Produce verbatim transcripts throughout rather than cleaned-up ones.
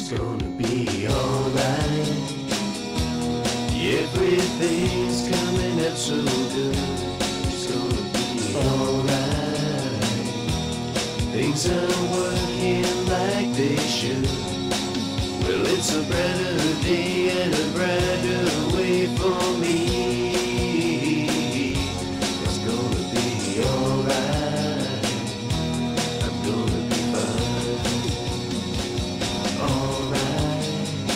It's gonna be alright. Everything's coming up so good. It's gonna be alright. Things are working like they should. Well, it's a brighter day and a brighter way for me. It's gonna be alright. I'm gonna be fine. Alright.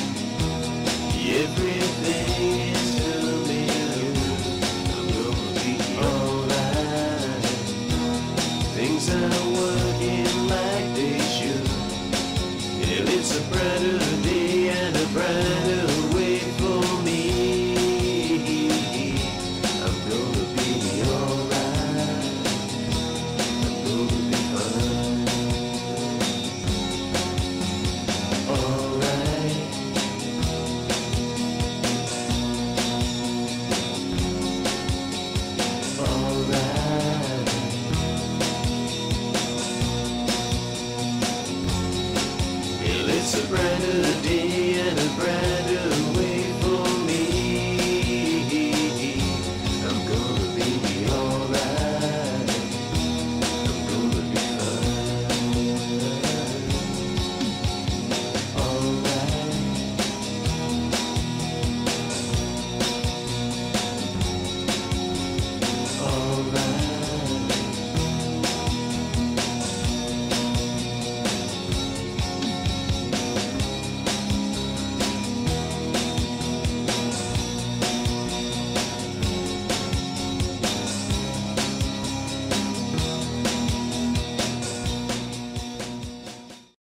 Everything is coming good. I'm gonna be alright. Things are working like they should. Well, it's a brighter day and a brighter way for me. I'm gonna be alright. I'm gonna be fine. Alright. Alright. Well, it's a brighter